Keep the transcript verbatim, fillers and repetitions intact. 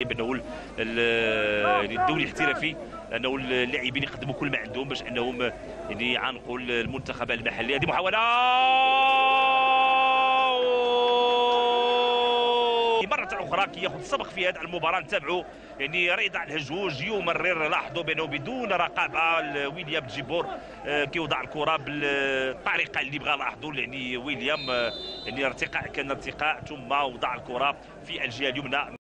بانه يعني الدوري الاحترافي، انه اللاعبين يقدموا كل ما عندهم باش انهم يعني يعانقوا المنتخب المحلي. هذه محاوله مرة أخرى كي ياخذ السبق في هذه المباراة. نتابعوا يعني رضا الهجوج يمرر، لاحظوا بأنه بدون رقابة ويليام جيبور كيوضع الكرة بالطريقة اللي بغى. لاحظوا يعني ويليام يعني ارتقاء كان ارتقاء ثم وضع الكرة في الجهة اليمنى.